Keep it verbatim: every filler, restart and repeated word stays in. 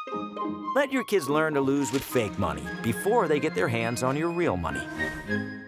Let your kids learn to lose with fake money before they get their hands on your real money.